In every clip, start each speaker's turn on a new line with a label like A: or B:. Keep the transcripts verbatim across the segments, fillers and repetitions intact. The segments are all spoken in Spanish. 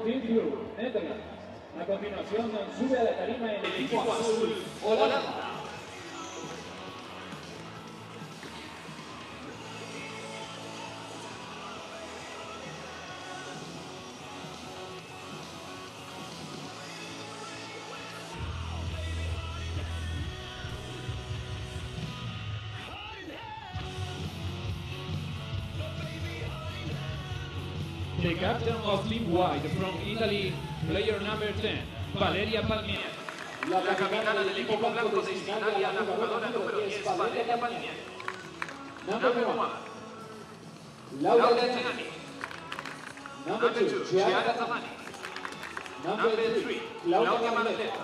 A: Team Blue, Netherlands. A continuación sube a la tarima el equipo azul, Holanda. The captain of Team White from Italy, player number ten, Valeria Palmieri.
B: La capitana del equipo blanco de Italia, la jugadora número diez, Valeria Palmieri. Number one, Laura Gianni. Number two, Giada Zamani. Number three, Claudia Marletta.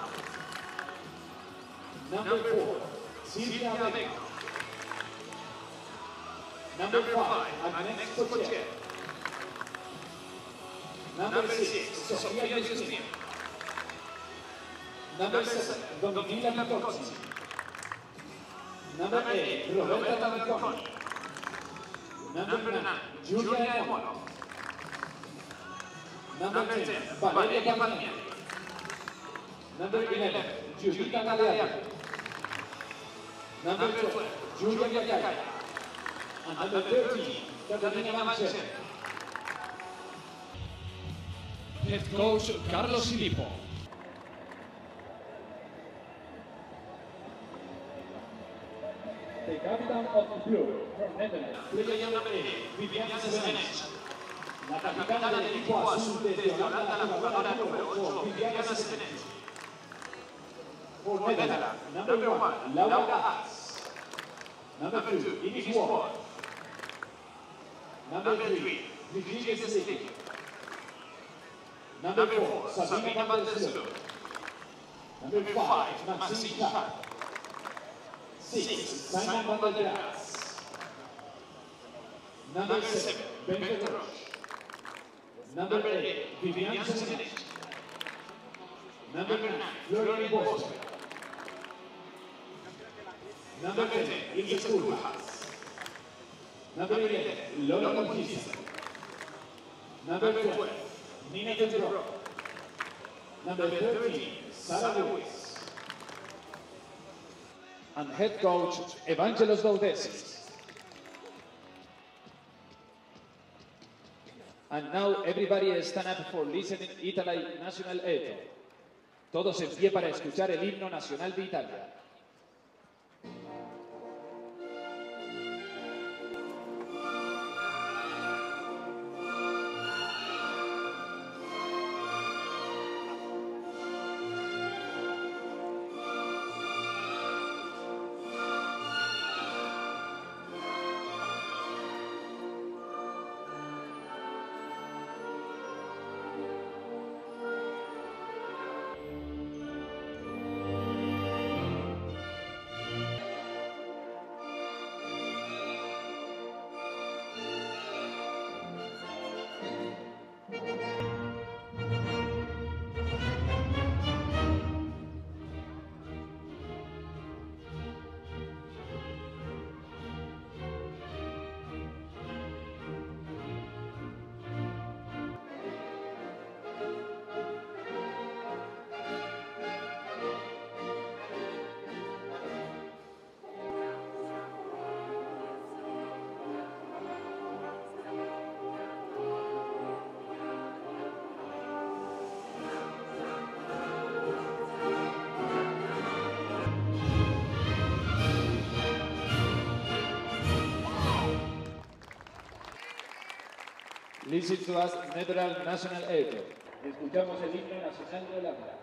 B: Number four, Silvia Vega. Number five, Agnes Cocher. Number six, Sofia Justin. Number seven, Domitila Picozzi. Number eight, Roberta Tanconi. Number nine, Giulia Emolo. Number ten, Valeria Palmieri. Number eleven, Giuditta Galeano. Number twelve, Giulia Gagliardi. And number thirteen, Catalina Mancelli.
A: Head coach Carlos Filippo. The captain of the blue from Netherlands.
B: Player number eight, Viviana Semenech. La capitana del equipo azul desde Holanda, la jugadora número ocho, Viviana Semenech. For Netherlands, number one, Laura Haas. Number two, Ines Ward. Number three, Brigitte Sticky. Number four, Sabina van der Sloot. Number five, Maxine Schaap. Six, Simon van der Graas. Number seven, Bente Roche. Number eight, Vivian Semenech. Number nine, Florian Bosque. Number ten, Ilse Koolhaas. Number eleven, Lola Conquista. Number twelve, Nina Debro. Number thirteen, Sara Lewis.
A: And head coach Evangelos Doudesi. And now everybody stand up for listening Italy national anthem. Todos en pie para escuchar el himno nacional de Italia. Listen to us, Netherlands national anthem. Escuchamos el himno nacional de Holanda.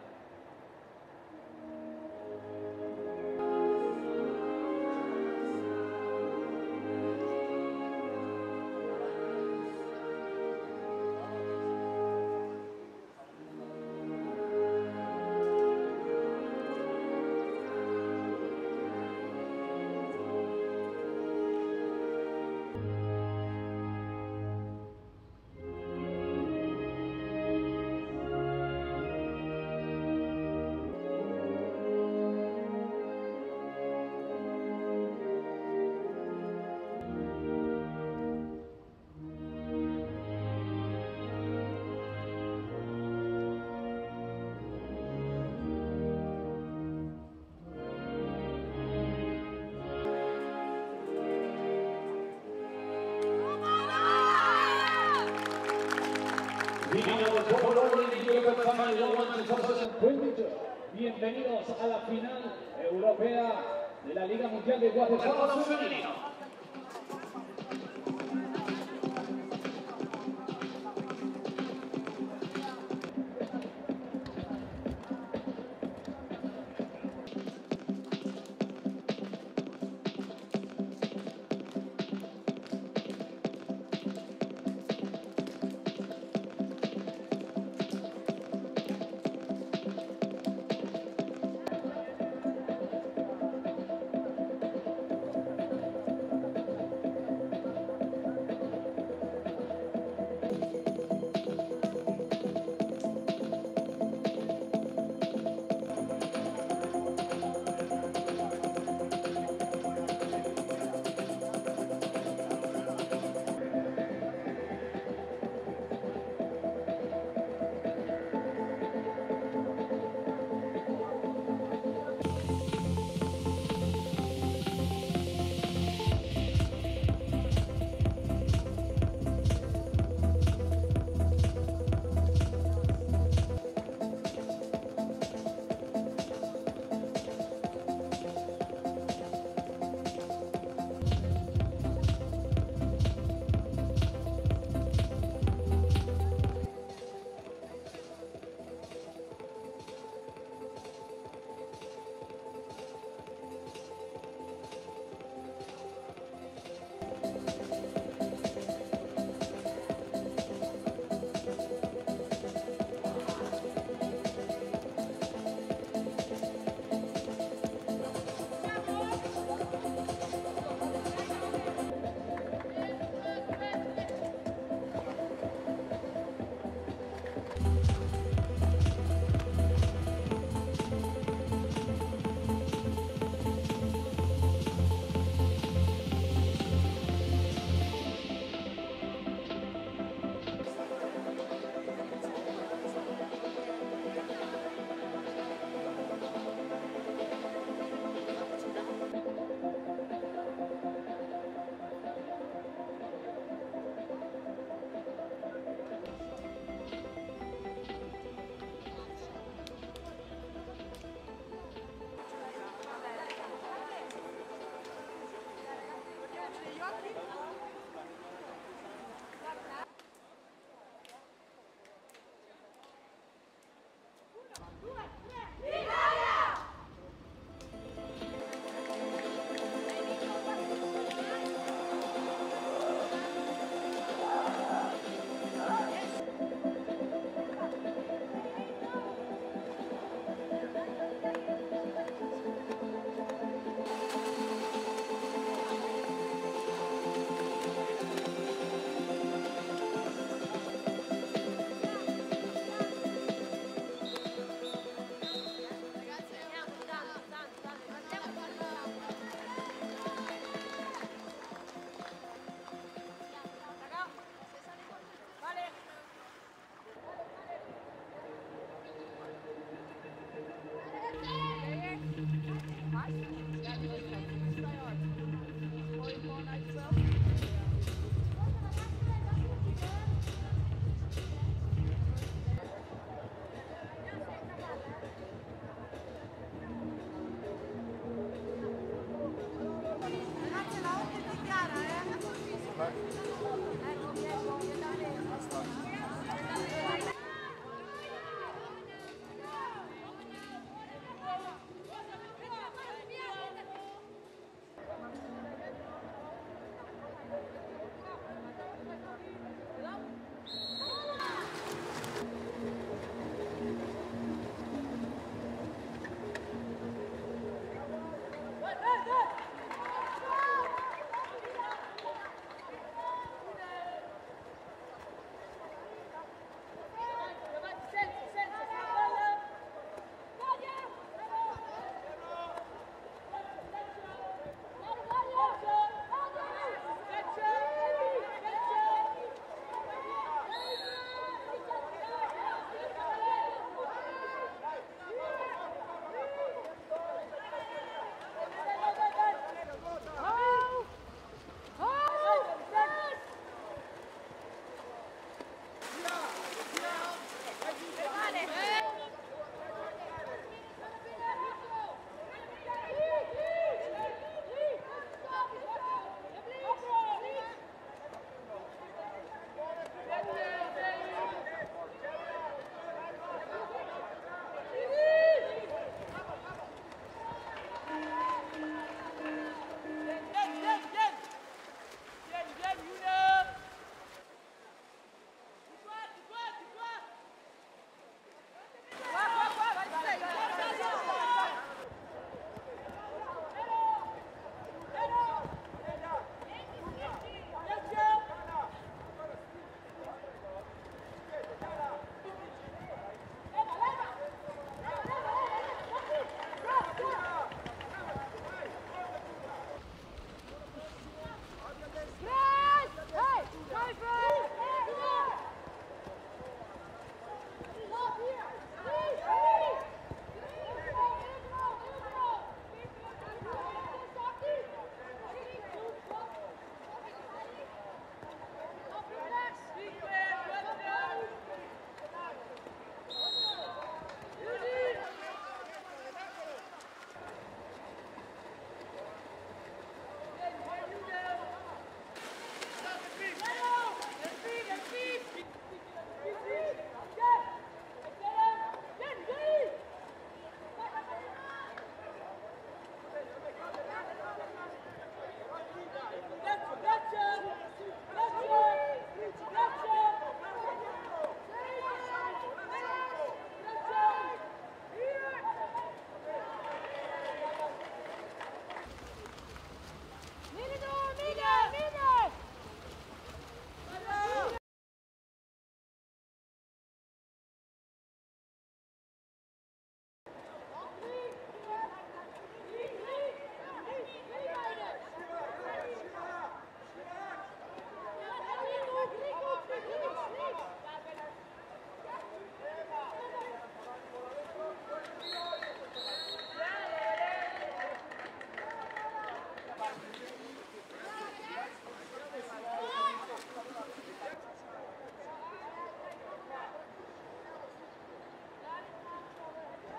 A: Bienvenidos a la final europea de la Liga Mundial de Waterpolo Femenino.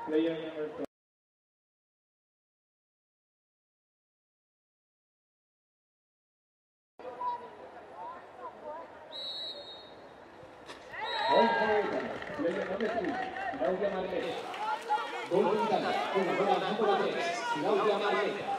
A: Player number two. Point for Italy. Player number three, Claudia Marletta. Gol di Italia, con la bola numero tre, Claudia Marletta.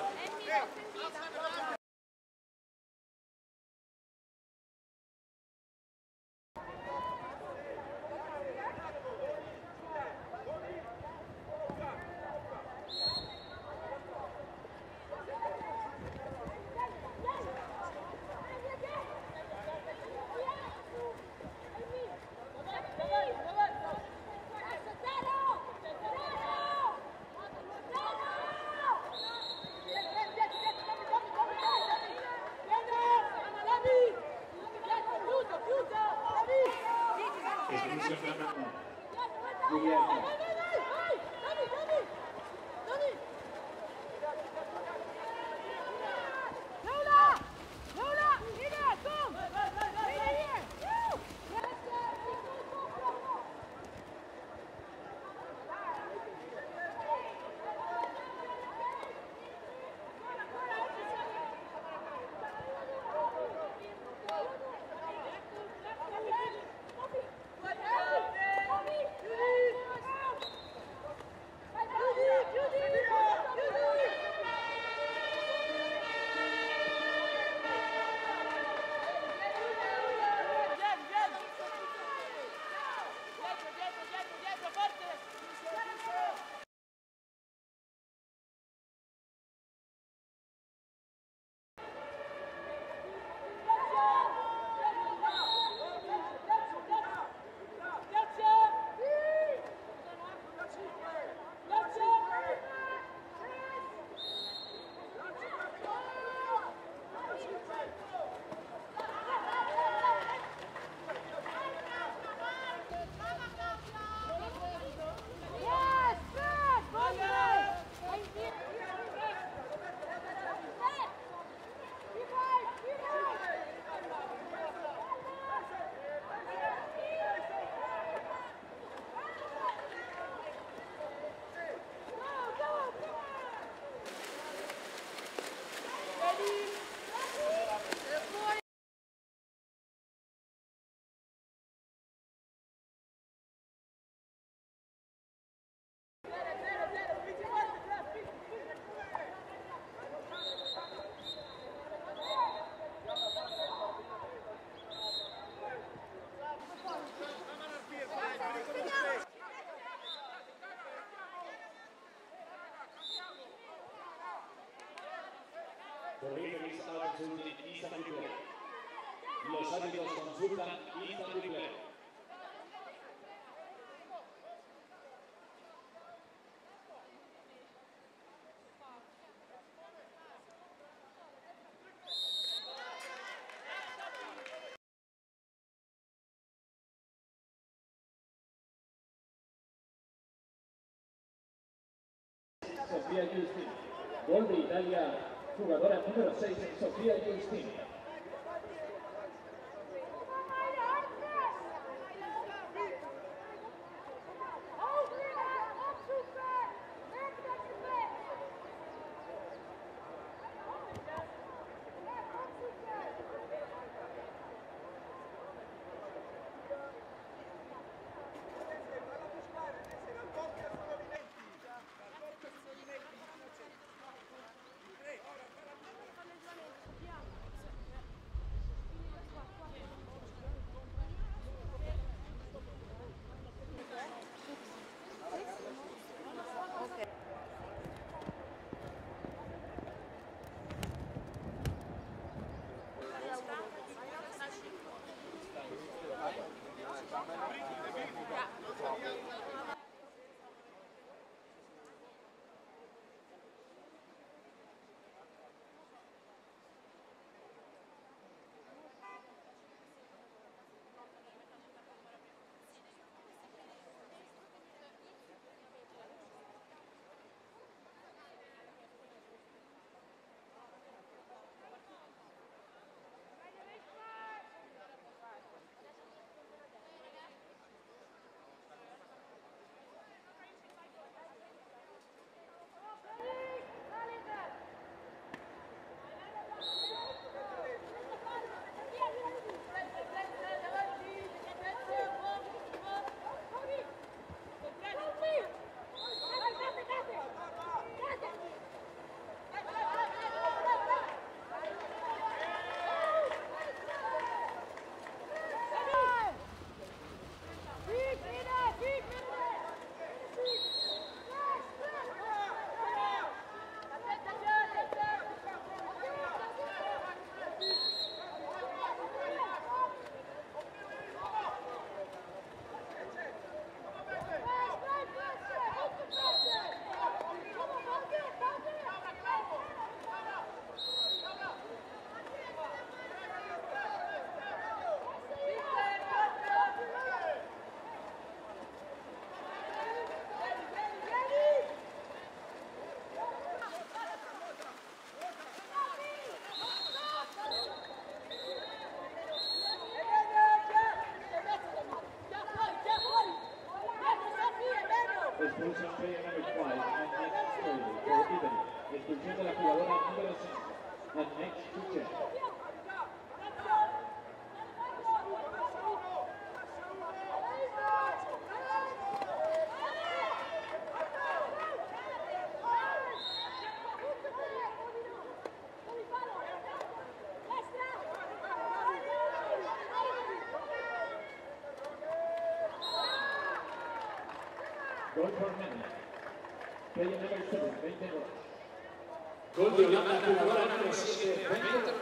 A: The referees are consulting instant replay. Los árbitros consultan instant replay. Sofía Giustin, gol de Italia, jugadora número seis, Sofía Giustin. Expulsion player number five and next thirty for Italy. Expulsión de la jugadora número cinco. And next to check. Gol por medio. Player number seven, veintidós.
B: Gol de Holanda, jugadora número siete, veintidós.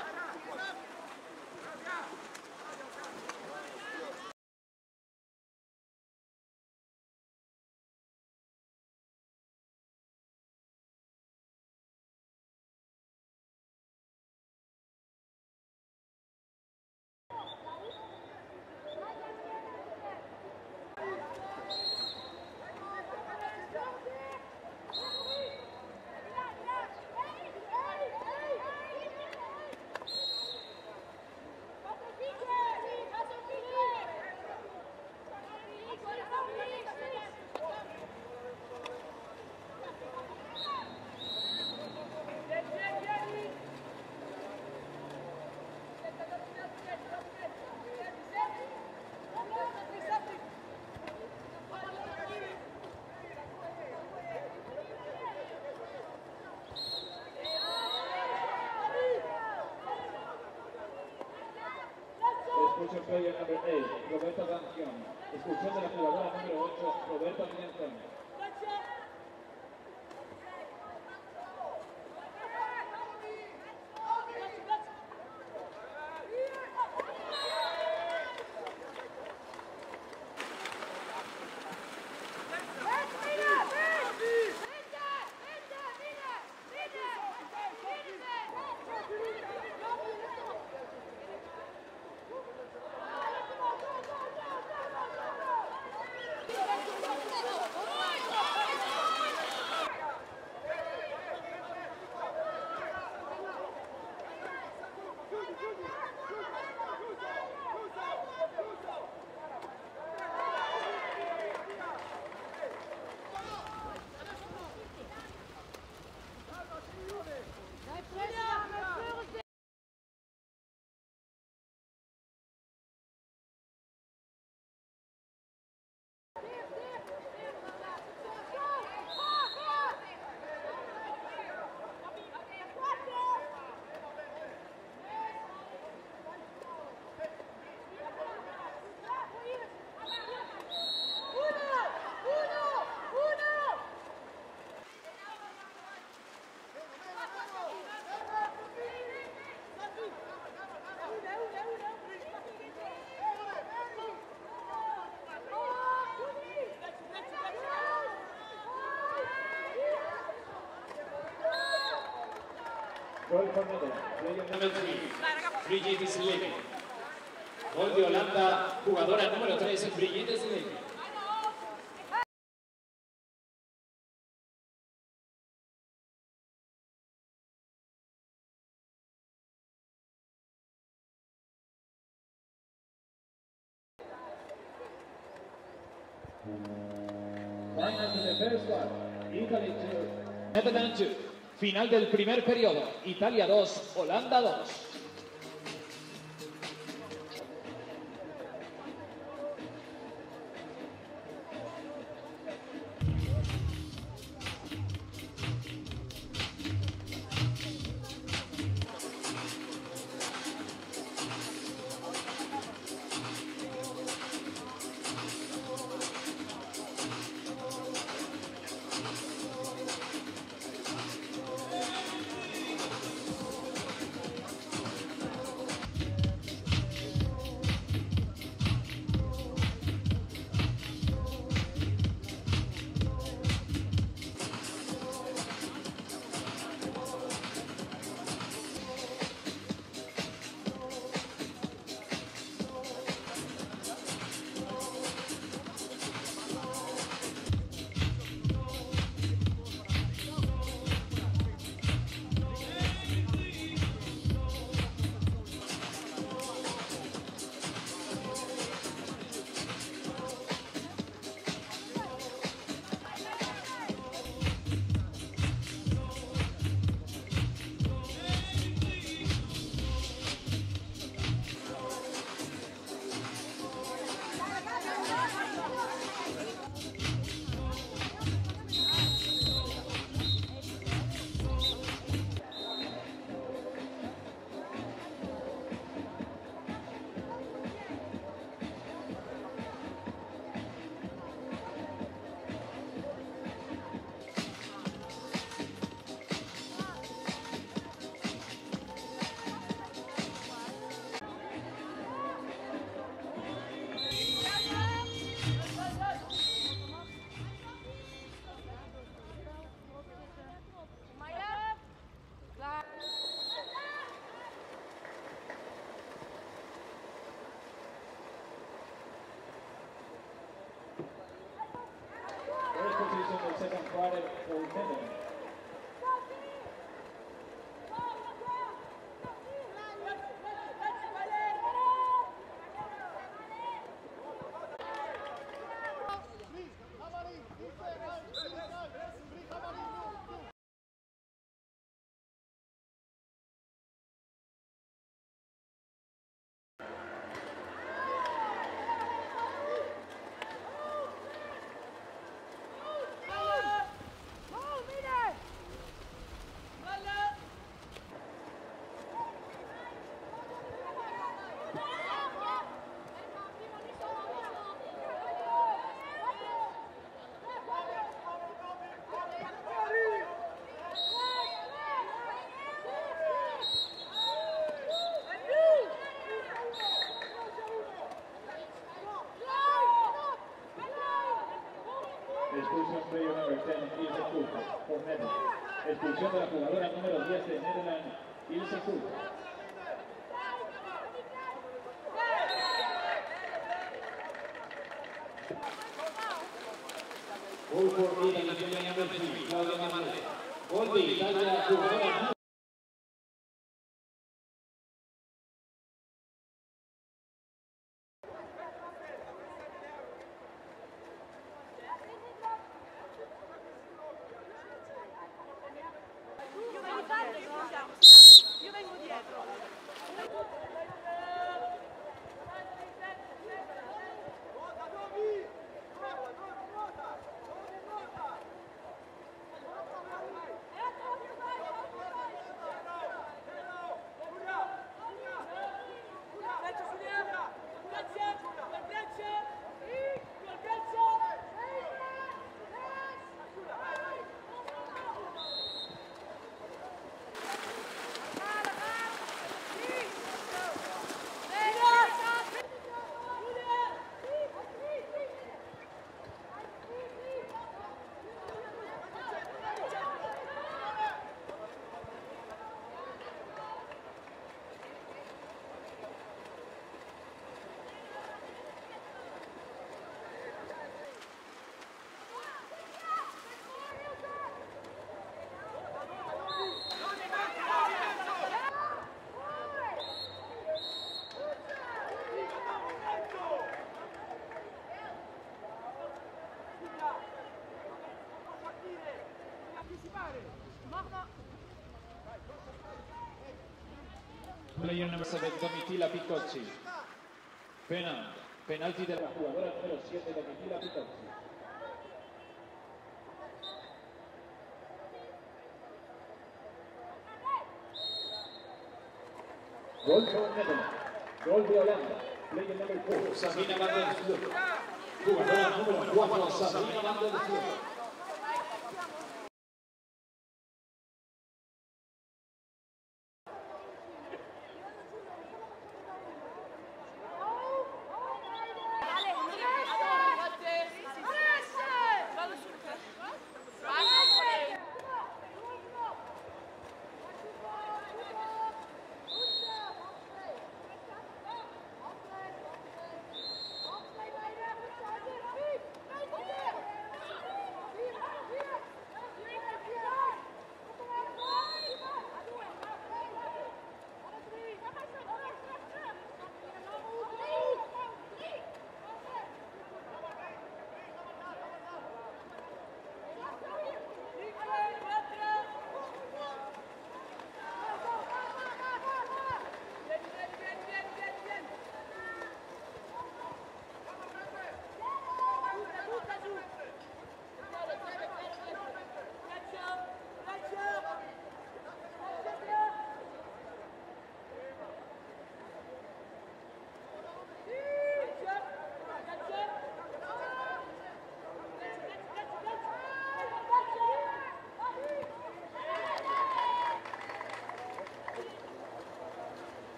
A: Expulsion player number eight, Roberto Danzioni. Expulsión de la jugadora número ocho, Roberto Danzioni.
B: Gol por medio. Player number three, Brigitte Slevin. Gol de Holanda, jugadora número tres, Brigitte Slevin.
A: Final to the first one. Italy two. Netherlands two. Final del primer periodo. Italia dos, Holanda dos. five for Netherlands. Expulsión player number ten, Ilse Fulton, por Netherlands. Expulsión de la jugadora número diez de Netherlands, Ilse Fulton. Gol por Italia, player number three, Claudia Manuel. Gol de Italia, jugadora
C: Io vengo dietro.
A: Player number seven, Domitila Picocci. Penal. Penalti de la jugadora número siete, Domitila Picocci. Gol por Netherlands. Gol de Holanda. Player number four, Sabina van der Vloed. Jugadora número cuatro, Sabina van der Vloed.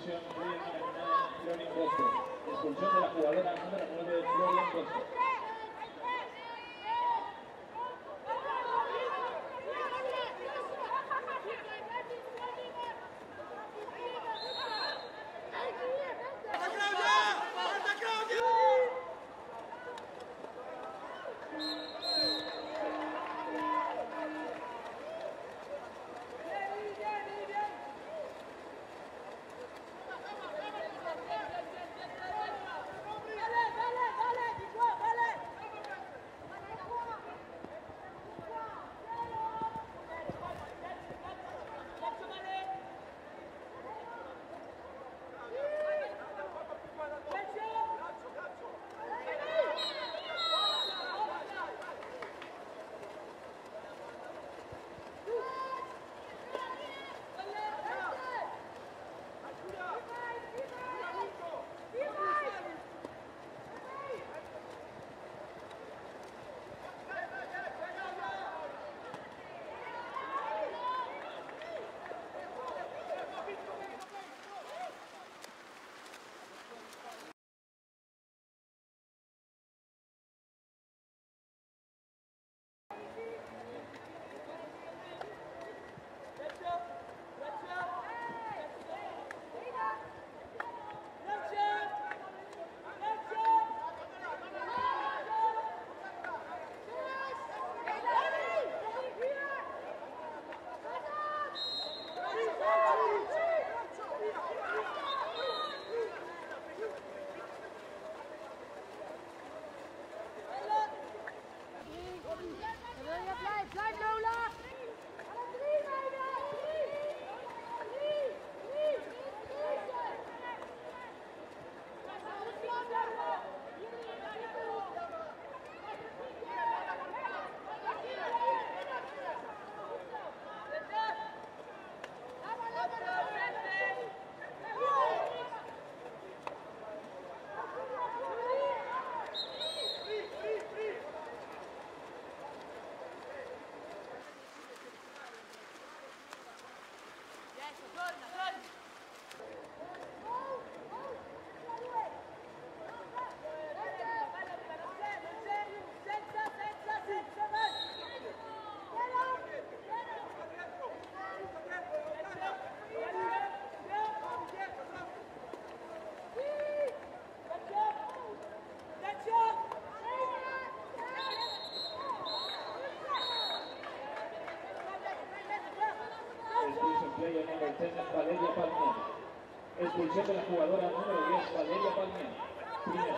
A: expulsión de Florian Bosco. Expulsión de la jugadora número nueve, Florian Bosco. Player number ten, Valeria Palmieri. Expulsión de la jugadora número diez, Valeria Palmieri. Primero.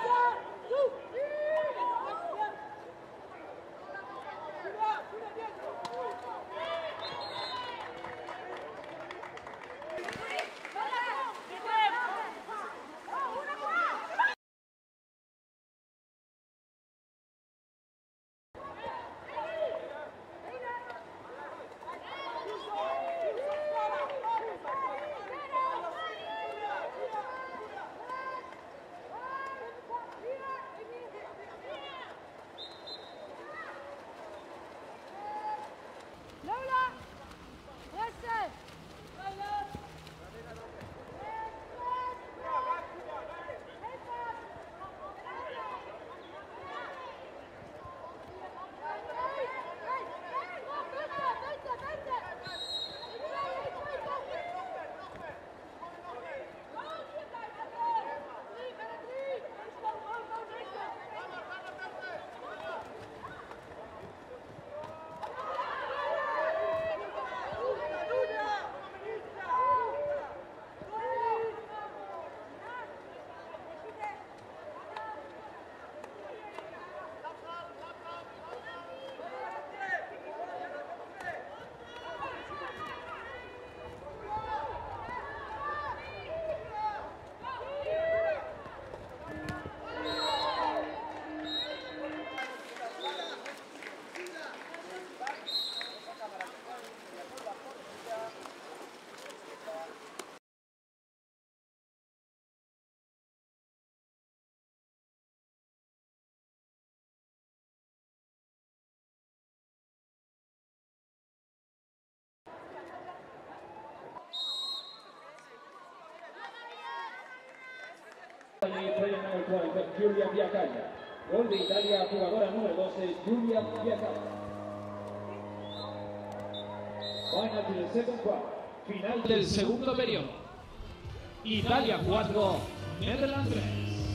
A: Germany, player number twelve, Giulia Biacaglia. Gol de Italia, jugadora número doce, Giulia Biacaglia. Final to the second quarter. Final del segundo periodo. Italia cuatro, Netherlands tres.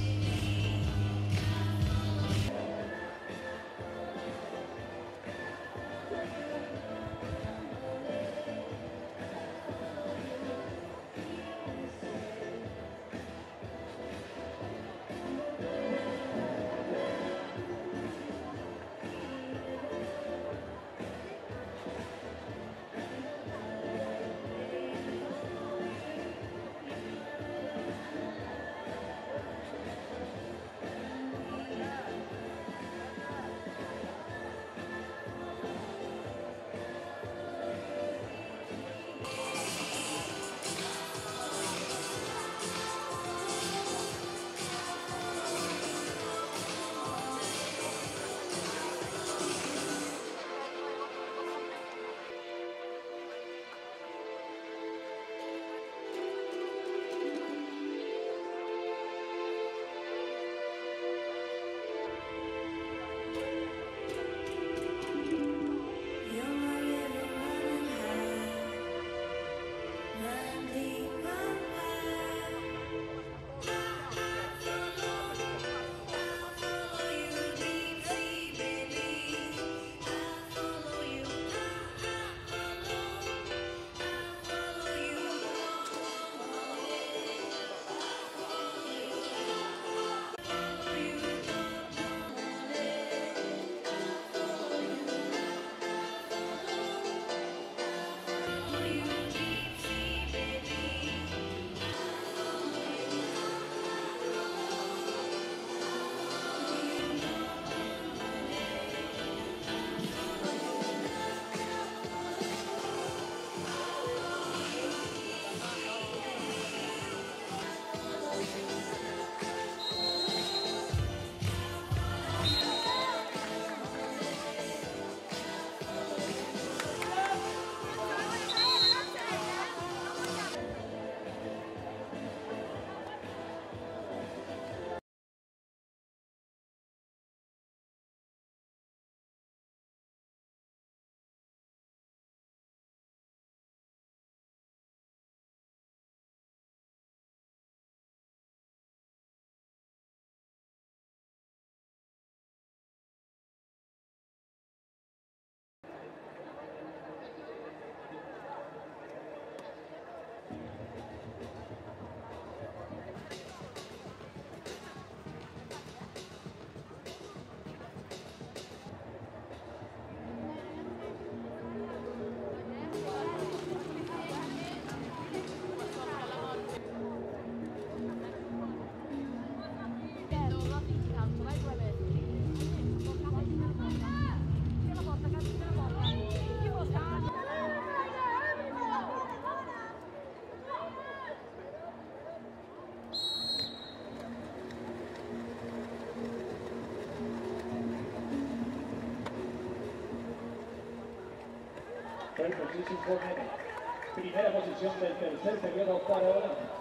A: Third position for Netherlands. Primera posición del tercer periodo para Holanda.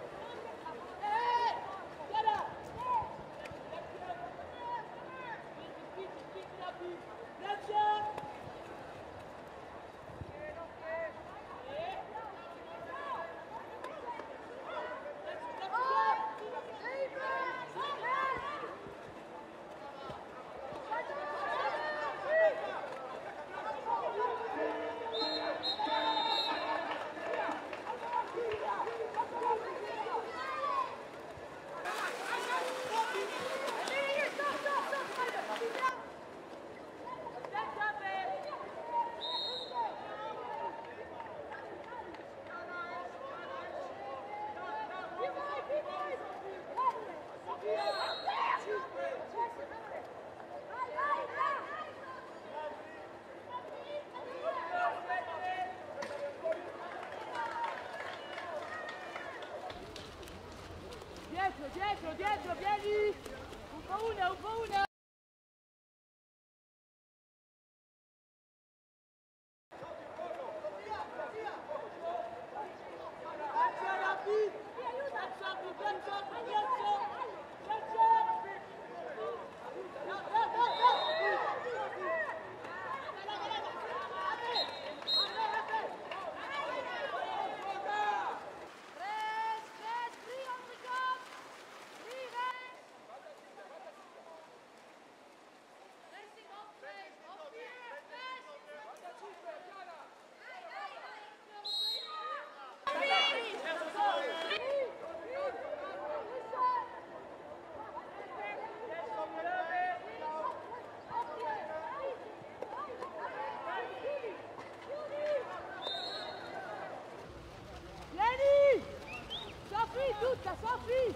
C: Dietro, dietro, dietro, vieni! Un po' una, un po' una! Aiuta! tutta, Sofi!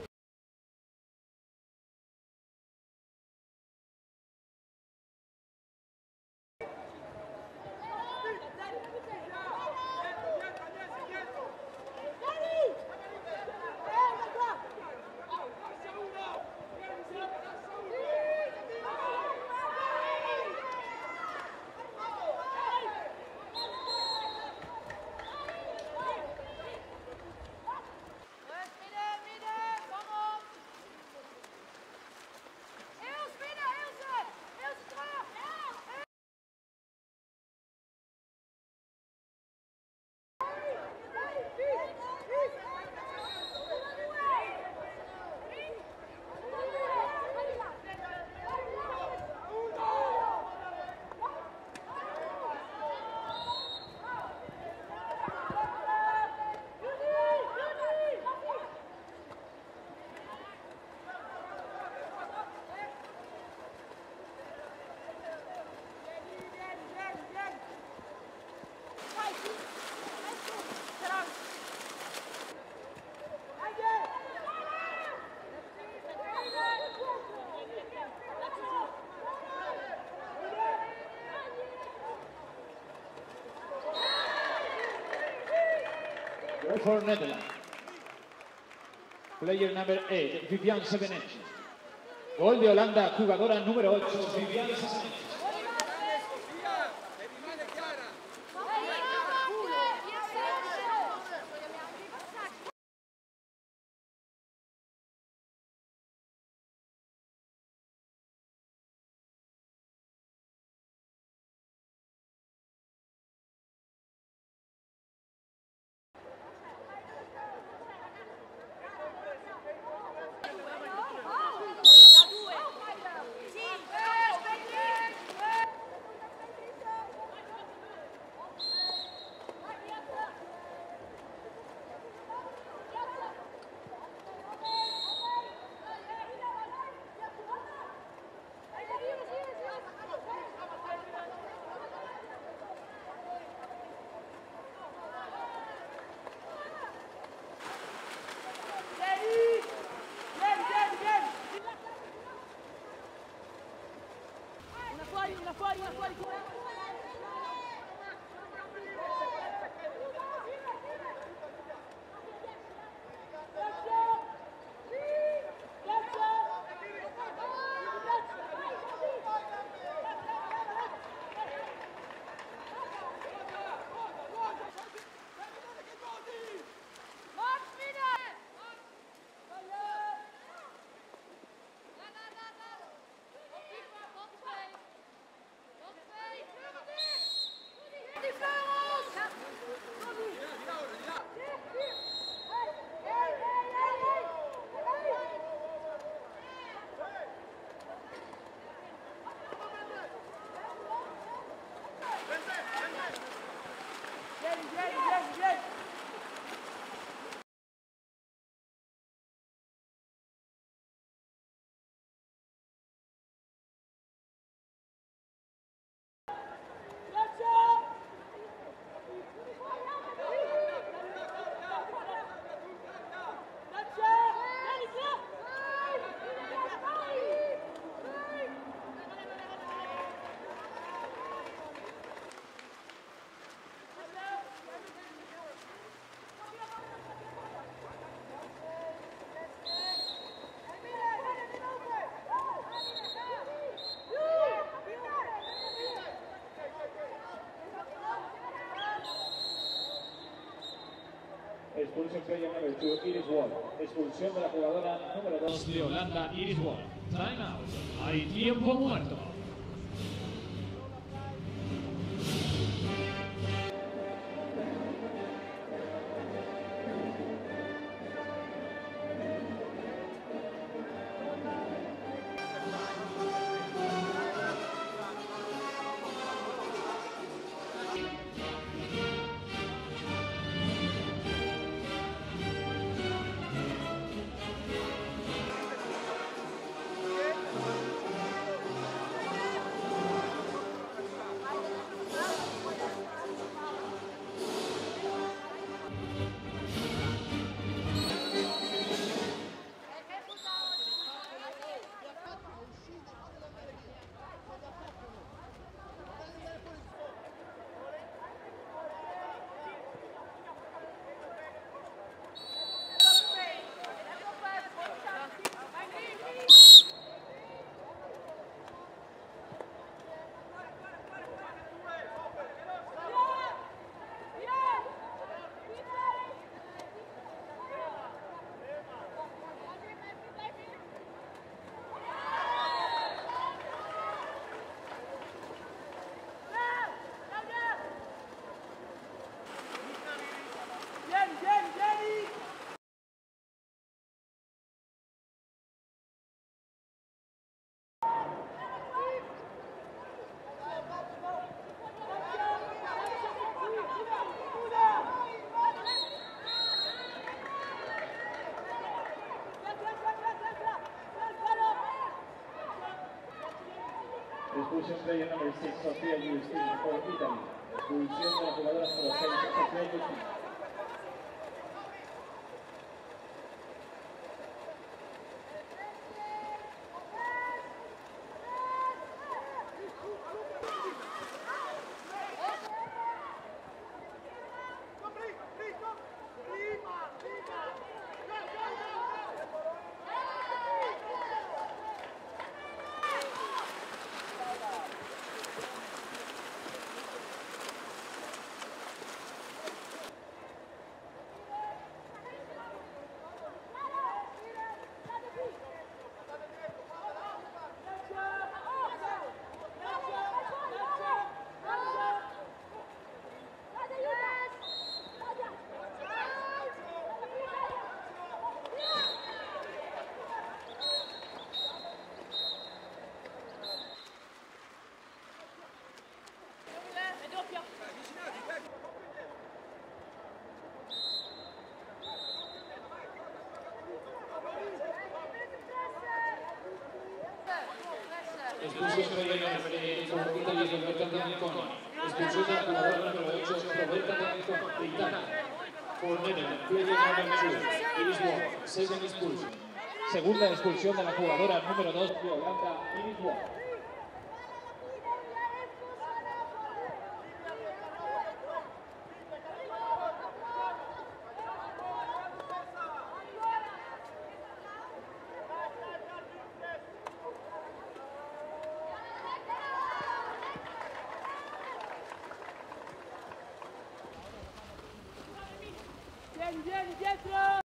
A: Goal for Netherlands. Player number eight, Viviane Sevenech. Gol de Holanda, jugadora número ocho, Viviane Sevenech.
C: Fuori, una fuori, una fuori, fuori.
A: Expulsión player number two, Iris Wall. Expulsión de la jugadora número dos de Holanda, Iris Wall. Time out. Hay tiempo muerto. Expulsion player number six, Sofia Giustini for Italy. Expulsión de la jugadora número seis, Sofia Giustini.
B: Expulsión por Italia de Roberta D'Ancona. Expulsión de la jugadora número ocho, Roberta D'Ancona, de Italia. For Netherlands, player number two, Iris Wong. Second expulsion.
A: Segunda expulsión de la jugadora número dos de Holanda, Iris Wong.
C: Vieni, vieni, dietro!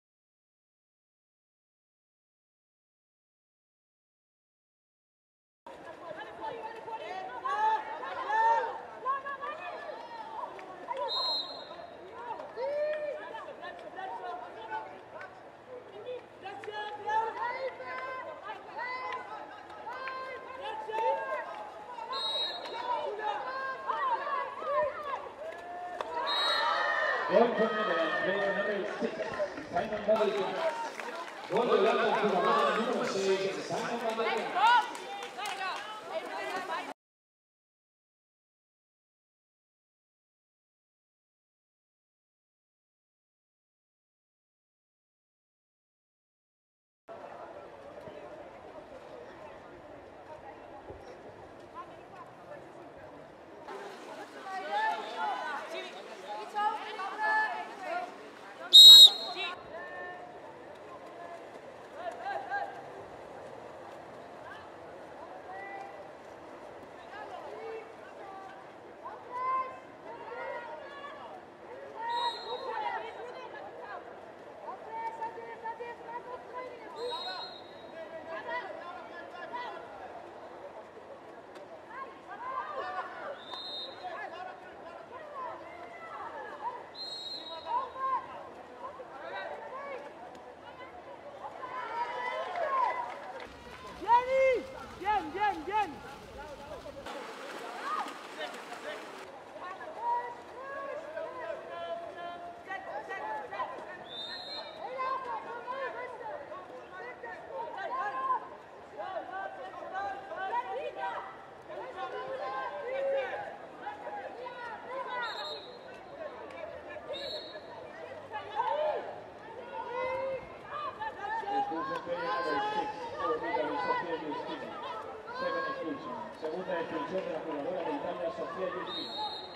A: Gol for Netherlands, player number six, Simon Badalkan.
B: Gol de Holanda, jugadora número seis, Simon Badalkan.
C: Vieni, vieni, vieni!
A: Expulsion player number six for Italy, Sofia Giustini. Second expulsion. Segunda expulsión de la jugadora de Italia, Sofia Giustini.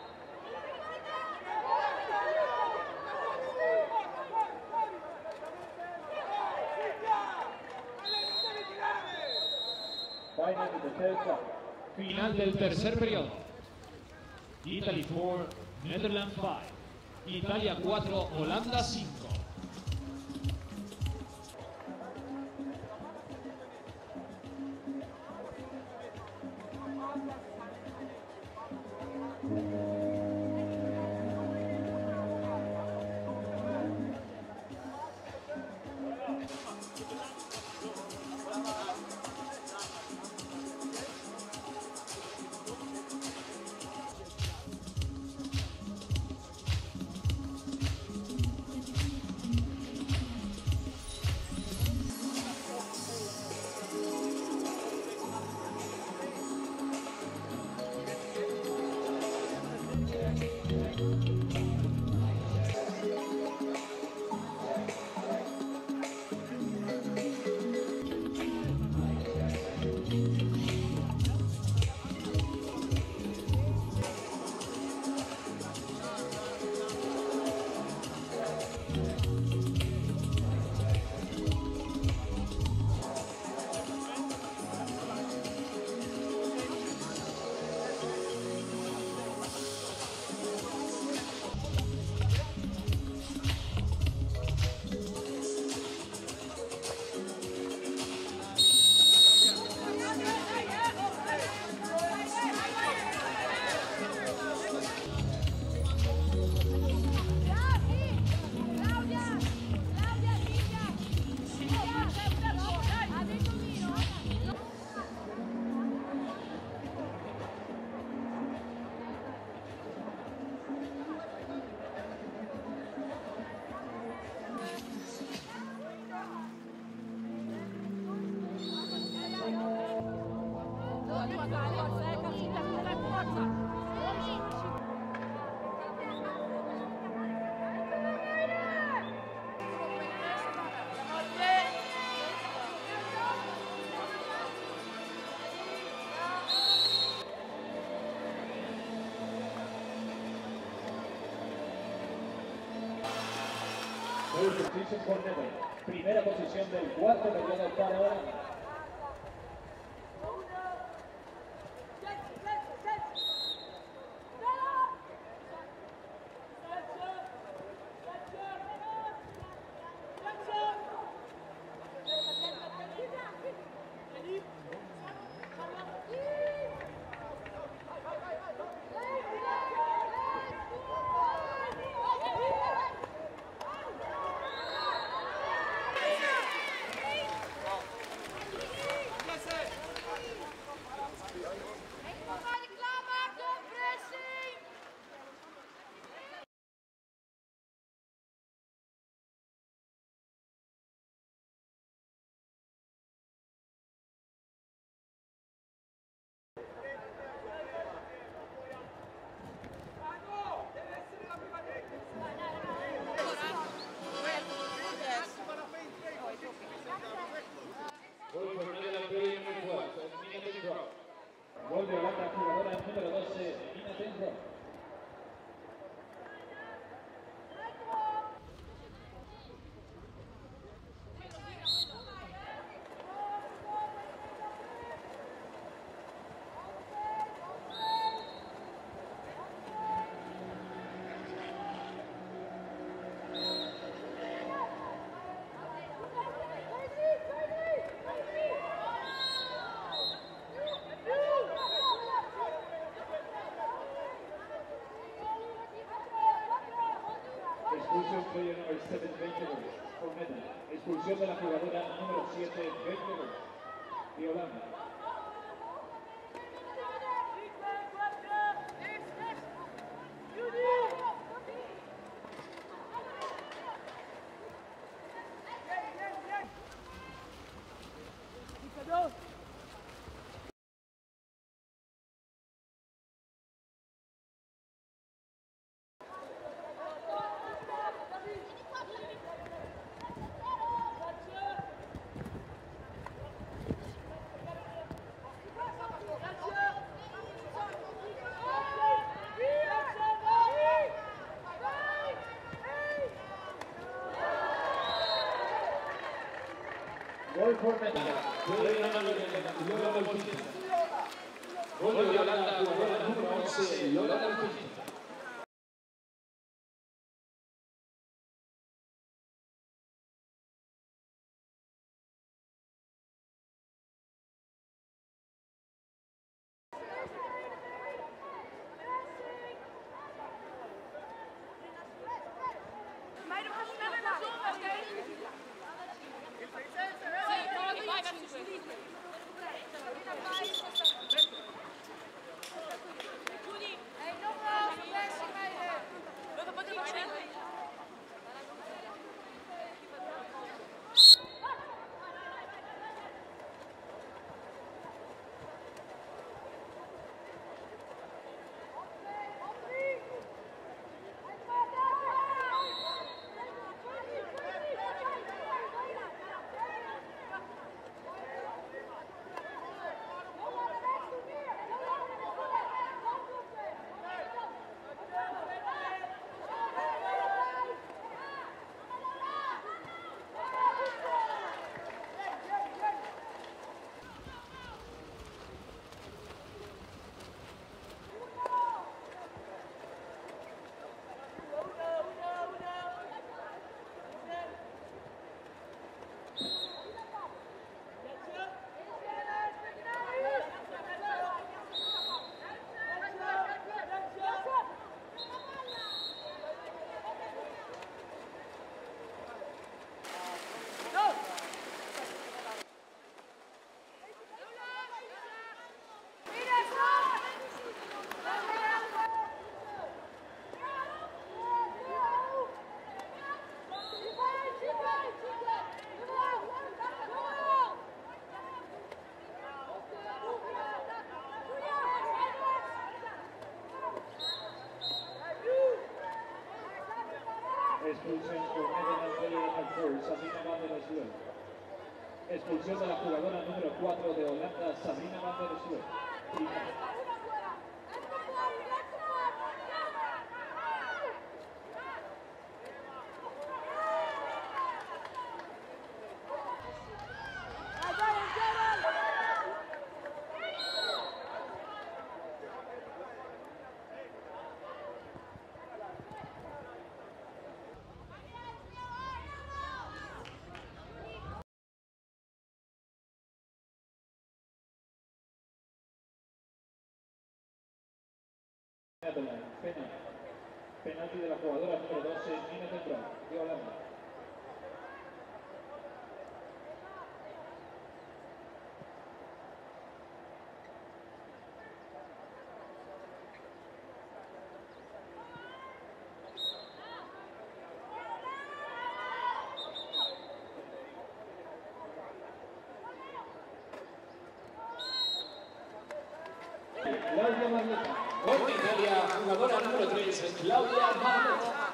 A: Final of the third quarter.
D: Final del tercer periodo. Italy four, Netherlands five. Italia cuatro, Holanda cinco.
A: Substitution por Netherlands. Primera posición del cuarto periodo para Holanda. Gol de Holanda, jugadora número doce, Nina ten Broek. Expulsión player number seven, veintidós, por Netherlands. Expulsión de la jugadora número siete, veintidós, de Holanda. Gol por Netherlands. Gol de Holanda, jugadora número once, Lola Delfín. Expulsión por Netherlands player number four, Sabrina van der Sloot. Expulsión de la jugadora número cuatro de Holanda, Sabrina van der Sloot. Pena. Penalti de la jugadora número doce, Nina Temprano, de Holanda. Claudia Marleta.
B: Gol de Italia, jugadora número tres, Claudia Marleta.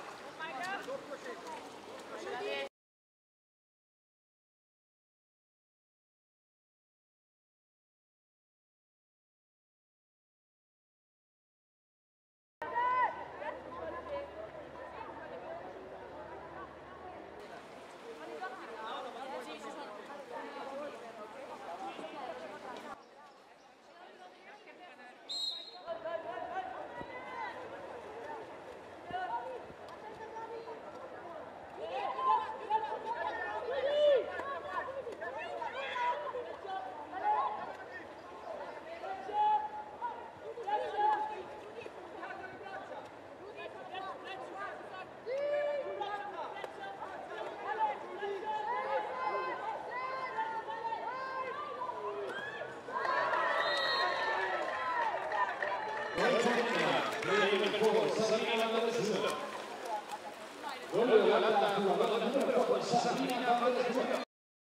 B: Gol de Holanda, jugadora número cuatro, Sabrina Van der Schutter.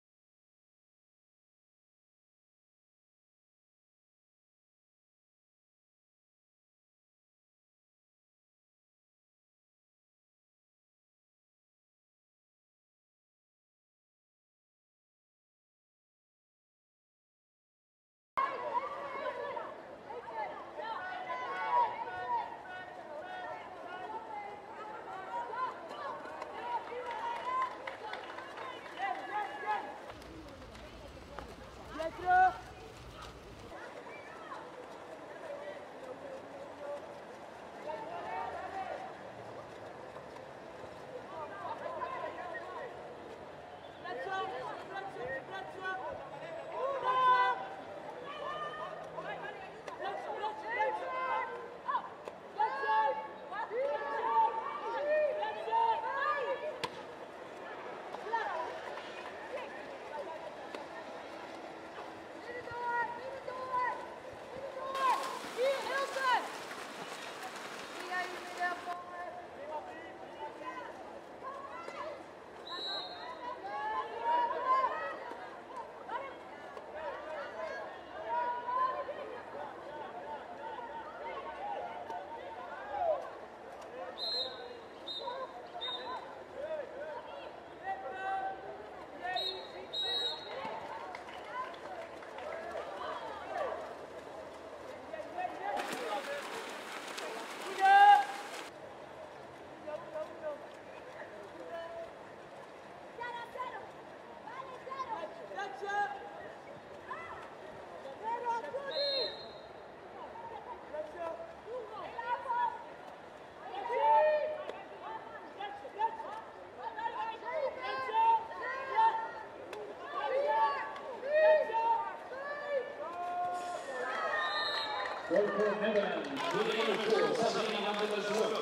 A: Gol por Netherlands.
B: Tiene el juego Sabrina Van der Schutter.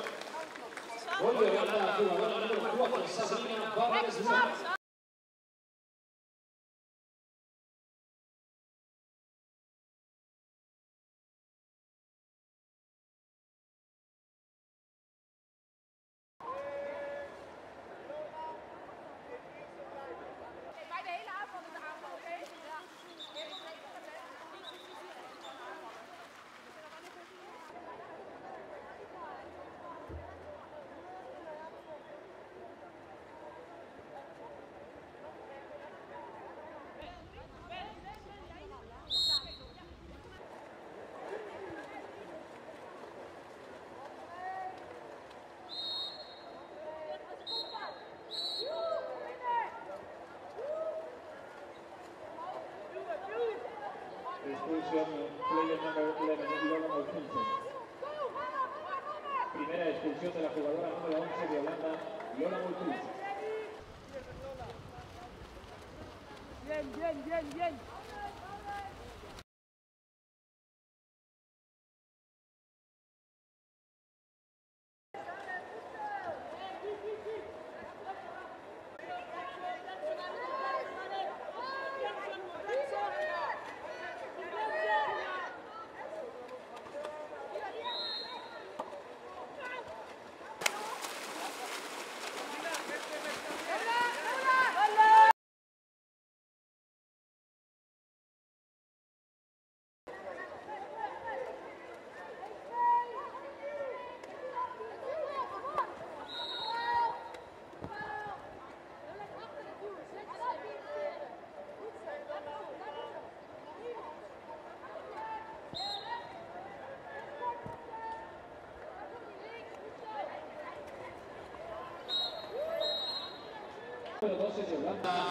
B: Gol de Holanda, jugadora número cuatro, Sabrina Van der Schutter.
C: Bij de hele avond de aanval, oké? Ja.
A: Expulsión, player number once, Lola Malkinson. Primera expulsión de la jugadora número once de Holanda, Lola Malkinson.
C: Bien, bien, bien, bien.
A: número doce de Holanda.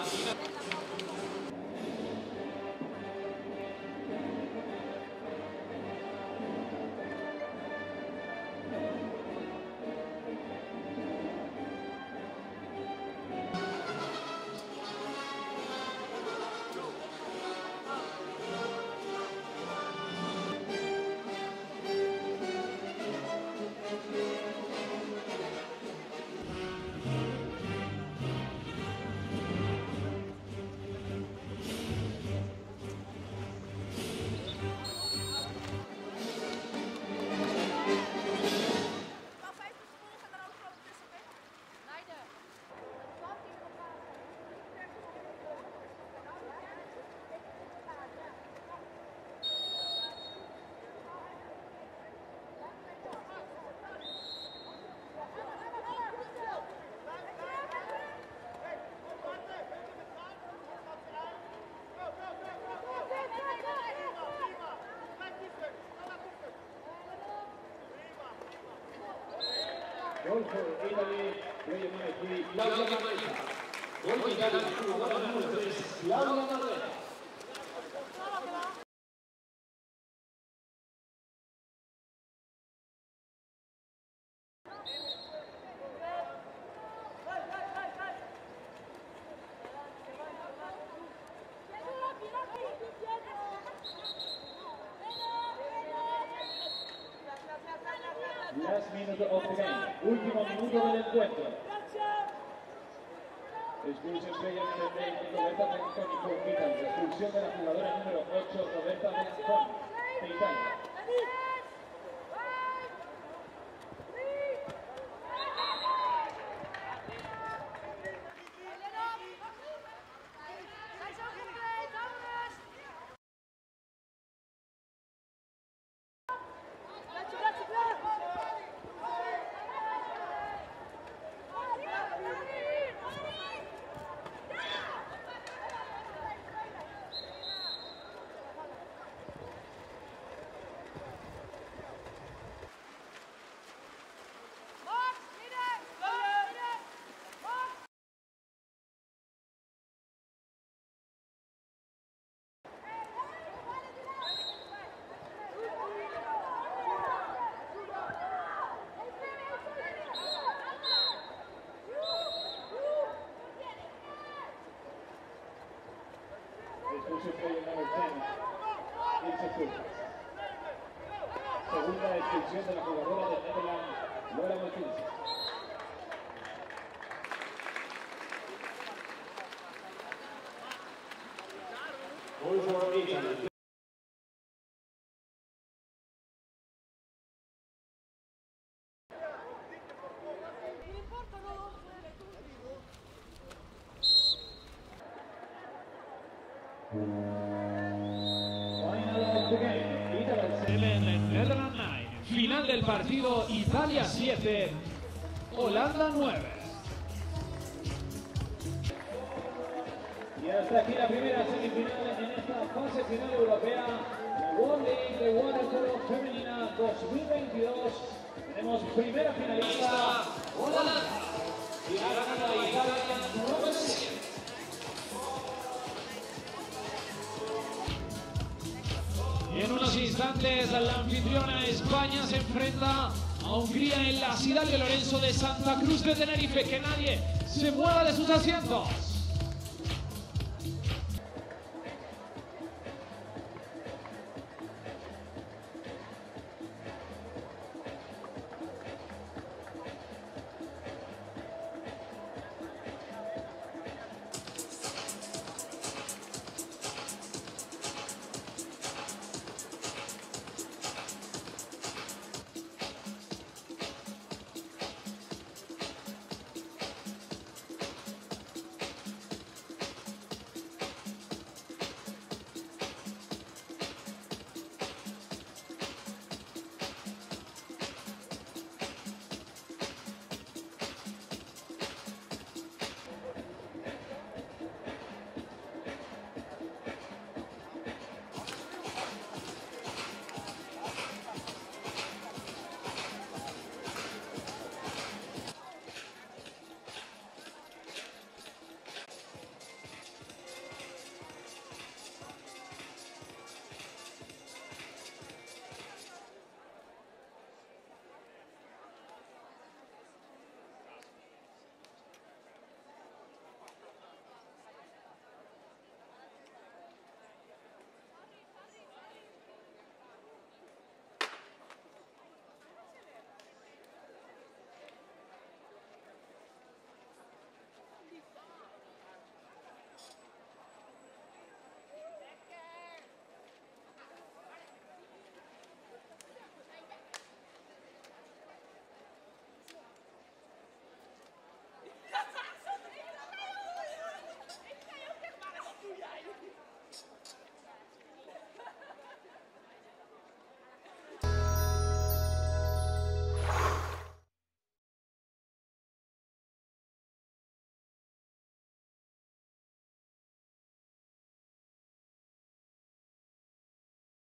A: Gol for Italy, player number three, Claudia Marreta. Gol for Italia, jugadora número tres, Claudia Marreta. Last minute of the game, último minuto del encuentro. Expulsión player número veinte, Roberta Bianconi por Italia. Expulsión de la jugadora número ocho, Roberta Bianconi de Italia. Expulsión player number ten, Ilse Fultz. Segunda expulsión de la jugadora de Netherlands, Laura Martins. Goal for Italy.
D: Netherlands nueve. Final del partido, Italia siete, Holanda nueve.
A: Y hasta aquí la primera semifinal en esta fase final europea, la World League de Waterpolo Femenina dos mil veintidós. Tenemos primera finalista, Holanda, y ha ganado Italia nueve siete.
D: Y en unos instantes la anfitriona España se enfrenta a Hungría en la ciudad de Lorenzo de Santa Cruz de Tenerife. Que nadie se mueva de sus asientos.